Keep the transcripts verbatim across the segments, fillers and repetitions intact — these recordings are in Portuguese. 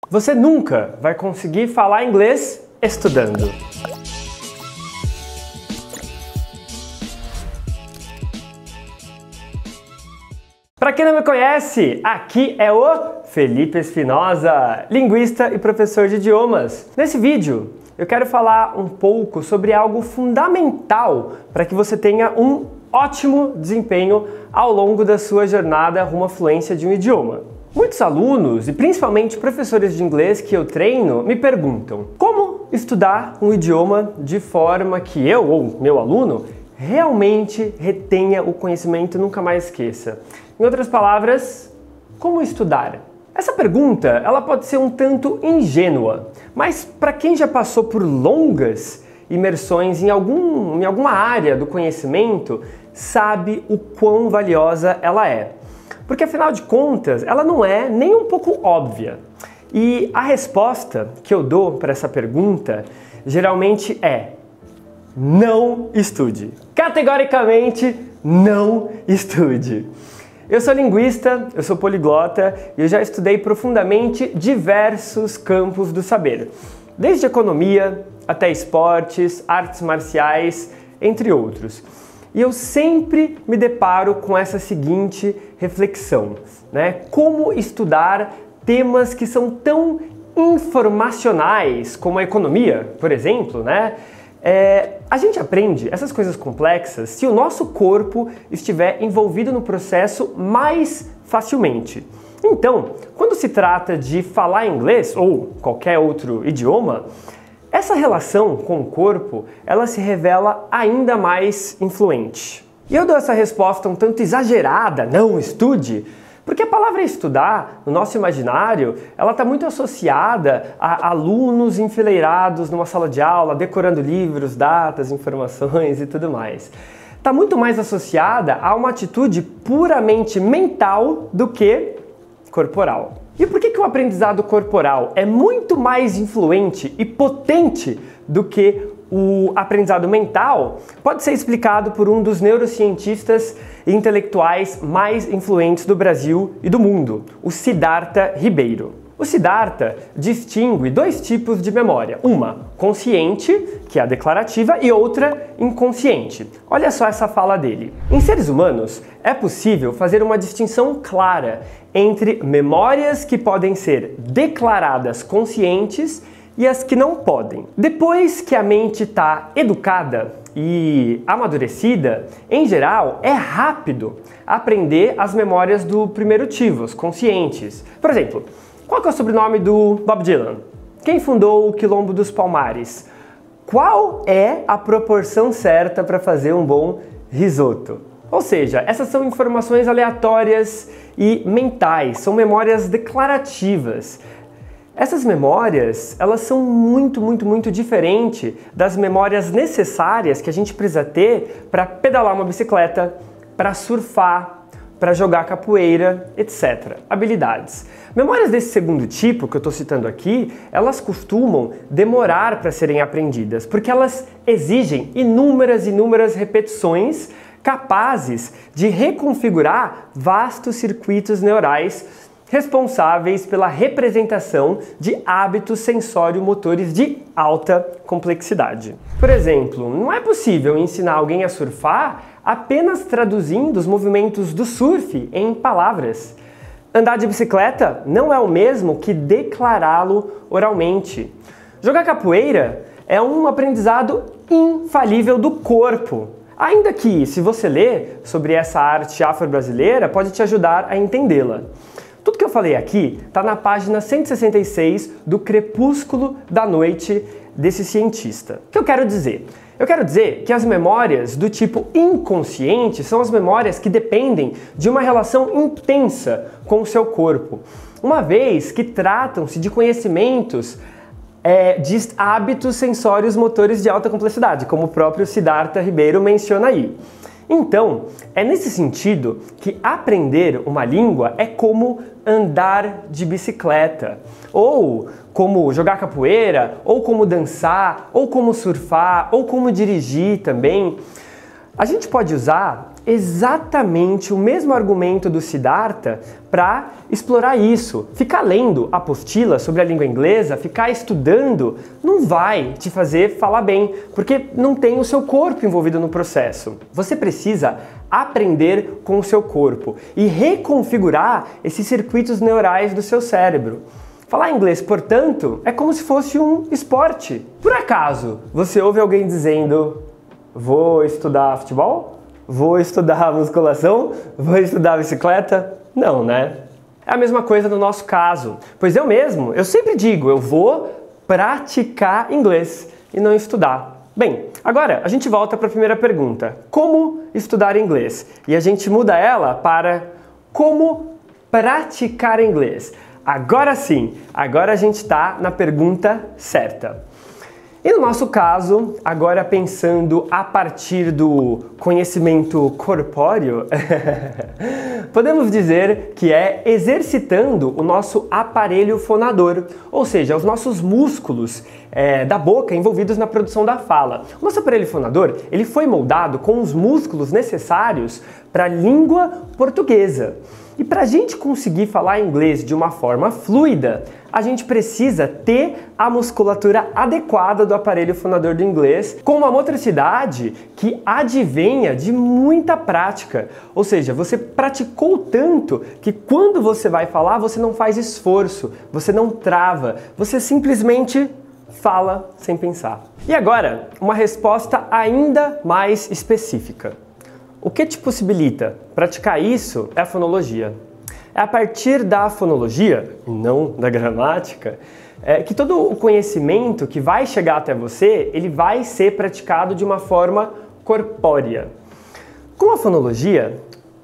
Você nunca vai conseguir falar inglês estudando. Para quem não me conhece, aqui é o Felipe Espinosa, linguista e professor de idiomas. Nesse vídeo, eu quero falar um pouco sobre algo fundamental para que você tenha um ótimo desempenho ao longo da sua jornada rumo à fluência de um idioma. Muitos alunos, e principalmente professores de inglês que eu treino, me perguntam como estudar um idioma de forma que eu ou meu aluno realmente retenha o conhecimento e nunca mais esqueça. Em outras palavras, como estudar? Essa pergunta ela pode ser um tanto ingênua, mas para quem já passou por longas imersões em, algum, em alguma área do conhecimento, sabe o quão valiosa ela é. Porque afinal de contas, ela não é nem um pouco óbvia. E a resposta que eu dou para essa pergunta geralmente é: não estude. Categoricamente, não estude. Eu sou linguista, eu sou poliglota e eu já estudei profundamente diversos campos do saber, desde economia até esportes, artes marciais, entre outros. E eu sempre me deparo com essa seguinte reflexão, né? Como estudar temas que são tão informacionais como a economia, por exemplo, né? É, a gente aprende essas coisas complexas se o nosso corpo estiver envolvido no processo mais facilmente. Então, quando se trata de falar inglês ou qualquer outro idioma, essa relação com o corpo, ela se revela ainda mais influente. E eu dou essa resposta um tanto exagerada, não estude, porque a palavra estudar, no nosso imaginário, ela está muito associada a alunos enfileirados numa sala de aula, decorando livros, datas, informações e tudo mais. Está muito mais associada a uma atitude puramente mental do que corporal. E por que que o aprendizado corporal é muito mais influente e potente do que o aprendizado mental? Pode ser explicado por um dos neurocientistas e intelectuais mais influentes do Brasil e do mundo, o Siddhartha Ribeiro. O Siddhartha distingue dois tipos de memória, uma consciente, que é a declarativa, e outra inconsciente. Olha só essa fala dele. Em seres humanos, é possível fazer uma distinção clara entre memórias que podem ser declaradas conscientes e as que não podem. Depois que a mente está educada e amadurecida, em geral, é rápido aprender as memórias do primeiro tipo, os conscientes. Por exemplo, qual que é o sobrenome do Bob Dylan? Quem fundou o Quilombo dos Palmares? Qual é a proporção certa para fazer um bom risoto? Ou seja, essas são informações aleatórias e mentais, são memórias declarativas. Essas memórias, elas são muito, muito, muito diferentes das memórias necessárias que a gente precisa ter para pedalar uma bicicleta, para surfar, para jogar capoeira, etcétera. Habilidades. Memórias desse segundo tipo, que eu estou citando aqui, elas costumam demorar para serem aprendidas, porque elas exigem inúmeras, inúmeras repetições capazes de reconfigurar vastos circuitos neurais responsáveis pela representação de hábitos sensório-motores de alta complexidade. Por exemplo, não é possível ensinar alguém a surfar apenas traduzindo os movimentos do surf em palavras. Andar de bicicleta não é o mesmo que declará-lo oralmente. Jogar capoeira é um aprendizado infalível do corpo. Ainda que, se você ler sobre essa arte afro-brasileira, pode te ajudar a entendê-la. Tudo que eu falei aqui está na página cento e sessenta e seis do Crepúsculo da Noite desse cientista. O que eu quero dizer? Eu quero dizer que as memórias do tipo inconsciente são as memórias que dependem de uma relação intensa com o seu corpo, uma vez que tratam-se de conhecimentos é, de hábitos sensórios motores de alta complexidade, como o próprio Siddhartha Ribeiro menciona aí. Então, é nesse sentido que aprender uma língua é como andar de bicicleta, ou como jogar capoeira, ou como dançar, ou como surfar, ou como dirigir também. A gente pode usar exatamente o mesmo argumento do Siddhartha para explorar isso. Ficar lendo apostila sobre a língua inglesa, ficar estudando, não vai te fazer falar bem, porque não tem o seu corpo envolvido no processo. Você precisa aprender com o seu corpo e reconfigurar esses circuitos neurais do seu cérebro. Falar inglês, portanto, é como se fosse um esporte. Por acaso, você ouve alguém dizendo: vou estudar futebol? Vou estudar musculação? Vou estudar bicicleta? Não, né? É a mesma coisa no nosso caso. Pois eu mesmo, eu sempre digo, eu vou praticar inglês e não estudar. Bem, agora a gente volta para a primeira pergunta. Como estudar inglês? E a gente muda ela para como praticar inglês. Agora sim, agora a gente está na pergunta certa. E no nosso caso, agora pensando a partir do conhecimento corpóreo, podemos dizer que é exercitando o nosso aparelho fonador, ou seja, os nossos músculos é, da boca envolvidos na produção da fala. O nosso aparelho fonador, ele foi moldado com os músculos necessários para a língua portuguesa. E para a gente conseguir falar inglês de uma forma fluida, a gente precisa ter a musculatura adequada do aparelho fonador do inglês, com uma motricidade que advenha de muita prática. Ou seja, você praticou tanto que quando você vai falar, você não faz esforço, você não trava, você simplesmente fala sem pensar. E agora, uma resposta ainda mais específica. O que te possibilita praticar isso é a fonologia. É a partir da fonologia, e não da gramática, é, que todo o conhecimento que vai chegar até você, ele vai ser praticado de uma forma corpórea. Com a fonologia,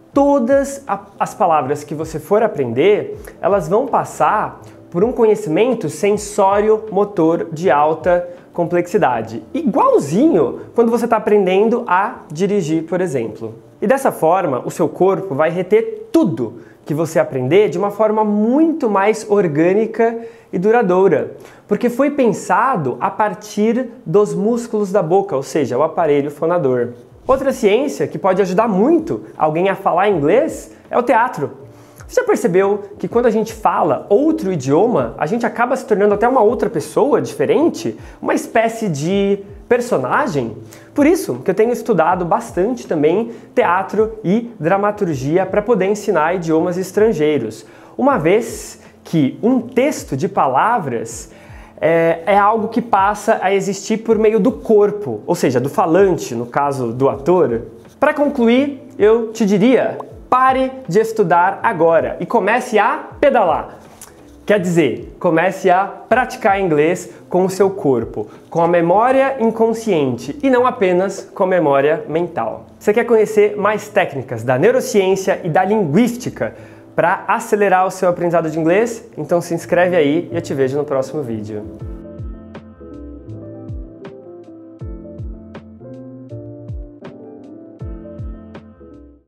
todas as palavras que você for aprender, elas vão passar por um conhecimento sensório-motor de alta complexidade, igualzinho quando você está aprendendo a dirigir, por exemplo. E dessa forma, o seu corpo vai reter tudo que você aprender de uma forma muito mais orgânica e duradoura, porque foi pensado a partir dos músculos da boca, ou seja, o aparelho fonador. Outra ciência que pode ajudar muito alguém a falar inglês é o teatro. Você já percebeu que quando a gente fala outro idioma, a gente acaba se tornando até uma outra pessoa diferente? Uma espécie de personagem? Por isso que eu tenho estudado bastante também teatro e dramaturgia para poder ensinar idiomas estrangeiros. Uma vez que um texto de palavras é, é algo que passa a existir por meio do corpo, ou seja, do falante, no caso do ator. Para concluir, eu te diria: pare de estudar agora e comece a pedalar. Quer dizer, comece a praticar inglês com o seu corpo, com a memória inconsciente e não apenas com a memória mental. Você quer conhecer mais técnicas da neurociência e da linguística para acelerar o seu aprendizado de inglês? Então se inscreve aí e eu te vejo no próximo vídeo.